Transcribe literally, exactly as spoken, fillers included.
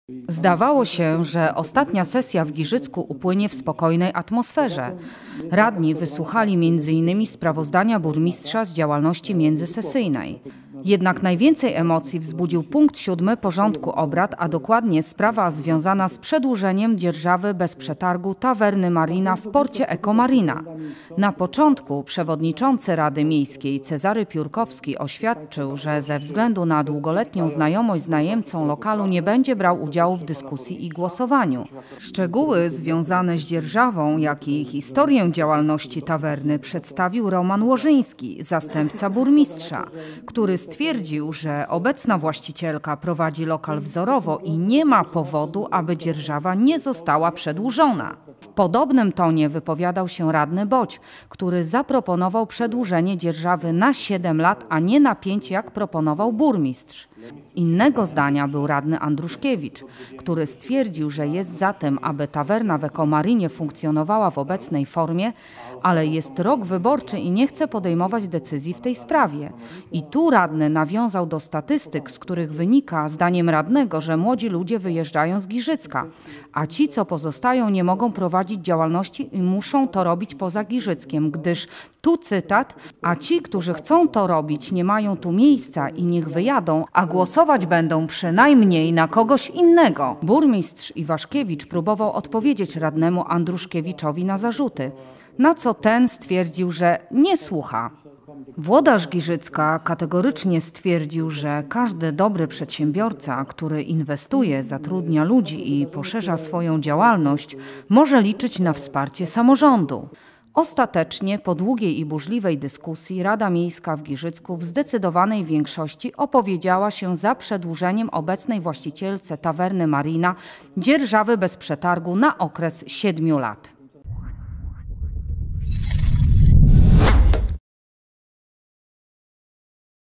Zdawało się, że ostatnia sesja w Giżycku upłynie w spokojnej atmosferze. Radni wysłuchali między innymi sprawozdania burmistrza z działalności międzysesyjnej. Jednak najwięcej emocji wzbudził punkt siódmy porządku obrad, a dokładnie sprawa związana z przedłużeniem dzierżawy bez przetargu tawerny Marina w porcie Ekomarina. Na początku przewodniczący Rady Miejskiej Cezary Piórkowski oświadczył, że ze względu na długoletnią znajomość z najemcą lokalu nie będzie brał udziału w dyskusji i głosowaniu. Szczegóły związane z dzierżawą, jak i historię działalności tawerny przedstawił Roman Łożyński, zastępca burmistrza, który stwierdził, że obecna właścicielka prowadzi lokal wzorowo i nie ma powodu, aby dzierżawa nie została przedłużona. W podobnym tonie wypowiadał się radny Boć, który zaproponował przedłużenie dzierżawy na siedem lat, a nie na pięć, jak proponował burmistrz. Innego zdania był radny Andruszkiewicz, który stwierdził, że jest za tym, aby tawerna w Ekomarinie funkcjonowała w obecnej formie, ale jest rok wyborczy i nie chce podejmować decyzji w tej sprawie. I tu radny nawiązał do statystyk, z których wynika, zdaniem radnego, że młodzi ludzie wyjeżdżają z Giżycka, a ci, co pozostają, nie mogą prowadzić działalności i muszą to robić poza Giżyckiem, gdyż, tu cytat, a ci, którzy chcą to robić, nie mają tu miejsca i niech wyjadą, a głosować będą przynajmniej na kogoś innego. Burmistrz Iwaszkiewicz próbował odpowiedzieć radnemu Andruszkiewiczowi na zarzuty, na co ten stwierdził, że nie słucha. Włodarz Giżycka kategorycznie stwierdził, że każdy dobry przedsiębiorca, który inwestuje, zatrudnia ludzi i poszerza swoją działalność, może liczyć na wsparcie samorządu. Ostatecznie, po długiej i burzliwej dyskusji, Rada Miejska w Giżycku w zdecydowanej większości opowiedziała się za przedłużeniem obecnej właścicielce tawerny Marina dzierżawy bez przetargu na okres siedmiu lat.